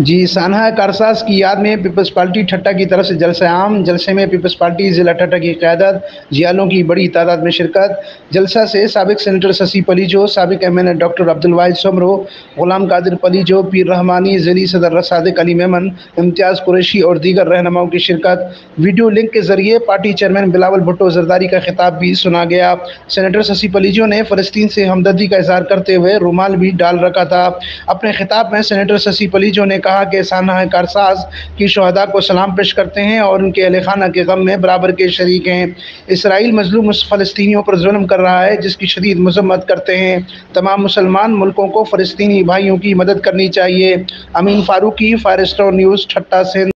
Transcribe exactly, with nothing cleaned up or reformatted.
जी, सानहा कारसाज की याद में पीपल्स पार्टी ठट्टा की तरफ से जलसा आम। जलसे में पीपल्स पार्टी ज़िला ठट्टा की क़यादत, जियालों की बड़ी तादाद में शिरकत। जलसा से साबिक सेनेटर शशि पलीजो, साबिक M N A doctor Abdul Wahid Soomro, Ghulam Qadir Palijo, Pir Rahmani, ज़िली सदर सादिक अली मेमन, इम्तियाज़ कुरैशी और दीगर रहनुमाओं की शिरकत। वीडियो लिंक के ज़रिए पार्टी चेयरमैन बिलावल भुट्टो ज़रदारी का खिताब भी सुना गया। सेनेटर शशि पलीजो ने फ़लस्तीन से हमदर्दी का इज़हार करते हुए रुमाल भी डाल रखा था। अपने खिताब में सेनेटर शशि पलीजो ने कहा कि सानहा कारसाज की शहदा को सलाम पेश करते हैं और उनके अहले खाना के गम में बराबर के शरीक हैं। इसराइल मजलूम फ़लस्तीनियों पर जुल्म कर रहा है, जिसकी शदीद मजम्मत करते हैं। तमाम मुसलमान मुल्कों को फ़लस्तीनी भाइयों की मदद करनी चाहिए। Amin Farooqui, Fire Star News, Thatta, Sindh.